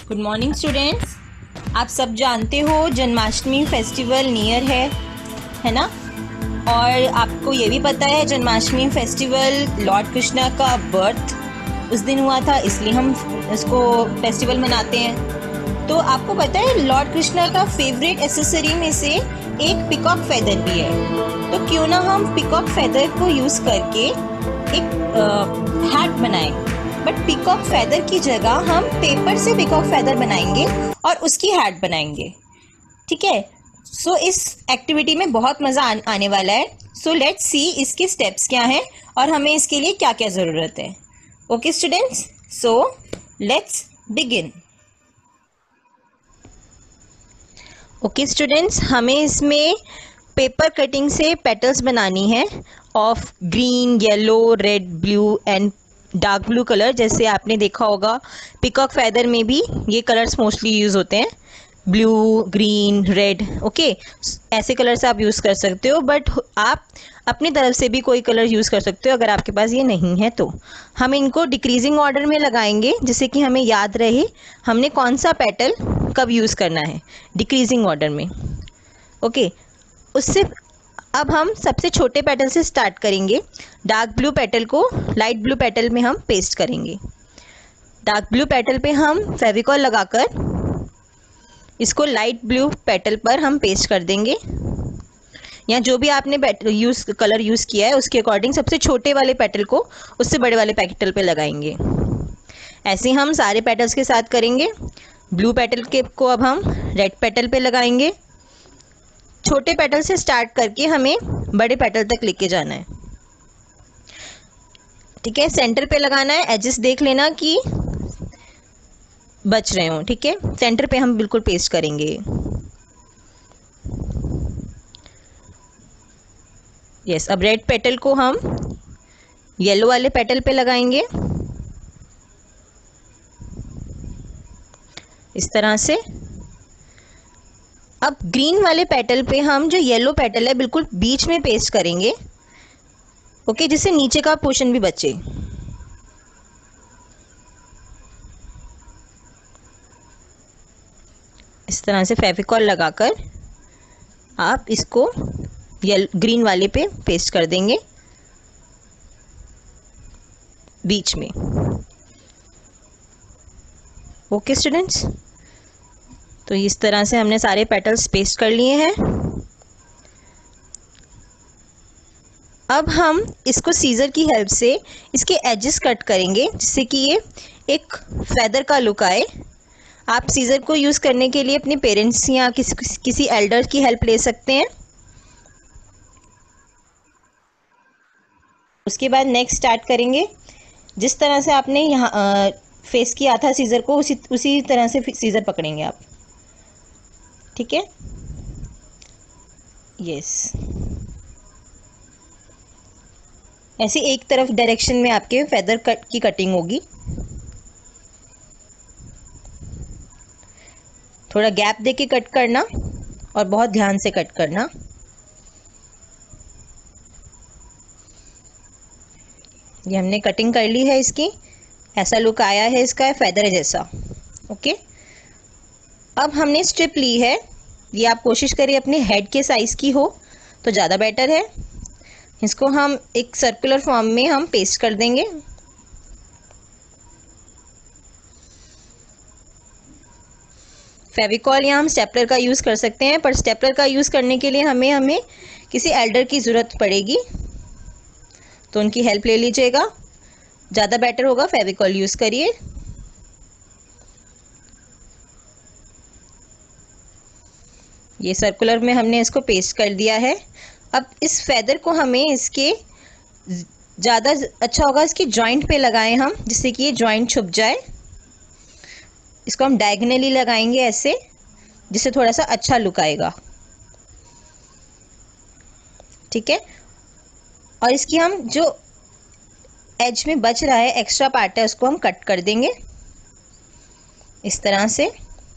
Good morning students. आप सब जानते हो जन्माष्टमी फेस्टिवल नियर है ना। और आपको ये भी पता है जन्माष्टमी फेस्टिवल लॉर्ड कृष्णा का बर्थ उस दिन हुआ था, इसलिए हम इसको फेस्टिवल मनाते हैं। तो आपको पता है लॉर्ड कृष्णा का फेवरेट एसेसरी में से एक पिकॉक फेदर भी है। तो क्यों ना हम पिकॉक फेदर को यूज़ करके एक हैट बनाएं। बट पिकॉक फेदर की जगह हम पेपर से पिकॉक फेदर बनाएंगे और उसकी हैट बनाएंगे। ठीक है। सो इस एक्टिविटी में बहुत मज़ा आने वाला है। सो लेट्स सी इसके स्टेप्स क्या हैं और हमें इसके लिए क्या क्या ज़रूरत है। Okay students, so let's begin. Okay students, हमें इसमें पेपर कटिंग से पेटल्स बनानी है of green, yellow, red, blue and dark blue colour. जैसे आपने देखा होगा पिकॉक फेदर में भी ये कलर्स मोस्टली यूज़ होते हैं, ब्लू, ग्रीन, रेड। ओके, ऐसे कलर्स आप यूज़ कर सकते हो, बट आप अपनी तरफ से भी कोई कलर यूज़ कर सकते हो अगर आपके पास ये नहीं है तो। हम इनको डिक्रीजिंग ऑर्डर में लगाएंगे जिससे कि हमें याद रहे हमने कौन सा पेटल कब यूज़ करना है, डिक्रीजिंग ऑर्डर में। ओके, उससे अब हम सबसे छोटे पेटल से स्टार्ट करेंगे। डार्क ब्लू पेटल को लाइट ब्लू पेटल में हम पेस्ट करेंगे। डार्क ब्लू पेटल पे हम फेविकॉल लगाकर इसको लाइट ब्लू पेटल पर हम पेस्ट कर देंगे, या जो भी आपने कलर यूज़ किया है उसके अकॉर्डिंग सबसे छोटे वाले पेटल को उससे बड़े वाले पेटल पे लगाएंगे। ऐसे हम सारे पेटल्स के साथ करेंगे। ब्लू पेटल के को अब हम रेड पेटल पे लगाएंगे। छोटे पेटल से स्टार्ट करके हमें बड़े पेटल तक लेके जाना है। ठीक है, सेंटर पे लगाना है, एजेस देख लेना कि बच रहे हो। ठीक है, सेंटर पे हम बिल्कुल पेस्ट करेंगे। यस, अब रेड पेटल को हम येलो वाले पेटल पे लगाएंगे इस तरह से। अब ग्रीन वाले पेटल पे हम जो येलो पेटल है बिल्कुल बीच में पेस्ट करेंगे। ओके, जिससे नीचे का पोर्शन भी बचे। इस तरह से फेविकॉल लगाकर आप इसको ग्रीन वाले पे पेस्ट कर देंगे बीच में। ओके स्टूडेंट्स, तो इस तरह से हमने सारे पेटल्स पेस्ट कर लिए हैं। अब हम इसको सीजर की हेल्प से इसके एजेस कट करेंगे जिससे कि ये एक फेदर का लुक आए। आप सीजर को यूज़ करने के लिए अपने पेरेंट्स या किसी एल्डर की हेल्प ले सकते हैं। उसके बाद नेक्स्ट स्टार्ट करेंगे। जिस तरह से आपने यहाँ फेस किया था सीजर को, उसी तरह से सीजर पकड़ेंगे आप। ठीक है, यस। ऐसे एक तरफ डायरेक्शन में आपके फेदर कट की कटिंग होगी। थोड़ा गैप देके कट करना और बहुत ध्यान से कट करना। ये हमने कटिंग कर ली है इसकी, ऐसा लुक आया है इसका फेदर जैसा। ओके, अब हमने स्ट्रिप ली है। ये आप कोशिश करिए अपने हेड के साइज़ की हो तो ज़्यादा बेटर है। इसको हम एक सर्कुलर फॉर्म में हम पेस्ट कर देंगे। फेविकॉल या हम स्टेपलर का यूज़ कर सकते हैं, पर स्टेपलर का यूज़ करने के लिए हमें किसी एल्डर की ज़रूरत पड़ेगी, तो उनकी हेल्प ले लीजिएगा, ज़्यादा बेटर होगा। फेविकॉल यूज़ करिए। ये सर्कुलर में हमने इसको पेस्ट कर दिया है। अब इस फेदर को हमें इसके ज़्यादा अच्छा होगा इसकी जॉइंट पे लगाएं हम, जिससे कि ये जॉइंट छुप जाए। इसको हम डायगनली लगाएंगे ऐसे, जिससे थोड़ा सा अच्छा लुक आएगा। ठीक है, और इसकी हम जो एज में बच रहा है एक्स्ट्रा पार्ट है उसको हम कट कर देंगे इस तरह से।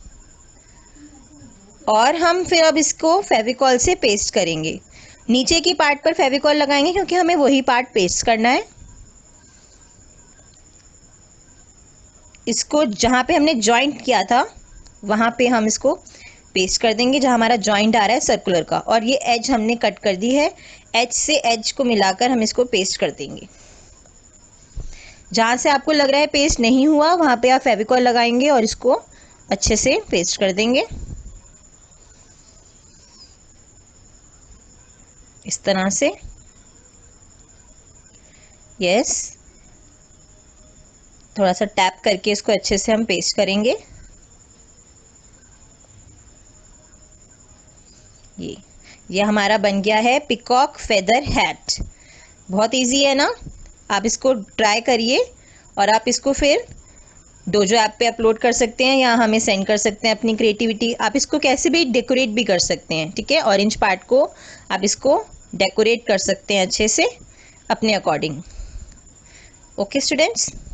और हम फिर अब इसको फेविकॉल से पेस्ट करेंगे। नीचे की पार्ट पर फेविकॉल लगाएंगे क्योंकि हमें वही पार्ट पेस्ट करना है। इसको जहाँ पे हमने जॉइंट किया था वहाँ पे हम इसको पेस्ट कर देंगे, जहाँ हमारा जॉइंट आ रहा है सर्कुलर का, और ये एज हमने कट कर दी है, एज से एज को मिलाकर हम इसको पेस्ट कर देंगे। जहाँ से आपको लग रहा है पेस्ट नहीं हुआ वहाँ पे आप फेविकॉल लगाएंगे और इसको अच्छे से पेस्ट कर देंगे इस तरह से। यस, थोड़ा सा टैप करके इसको अच्छे से हम पेस्ट करेंगे। ये हमारा बन गया है पिकॉक फेदर हैट। बहुत इजी है ना, आप इसको ट्राई करिए और आप इसको फिर डोजो ऐप पे अपलोड कर सकते हैं या हमें सेंड कर सकते हैं अपनी क्रिएटिविटी। आप इसको कैसे भी डेकोरेट भी कर सकते हैं, ठीक है। ऑरेंज पार्ट को आप इसको डेकोरेट कर सकते हैं अच्छे से अपने अकॉर्डिंग। Okay students.